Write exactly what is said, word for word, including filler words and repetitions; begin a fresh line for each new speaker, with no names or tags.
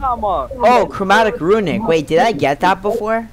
armor.
Oh, Chromatic Runic. Wait, did I get that before?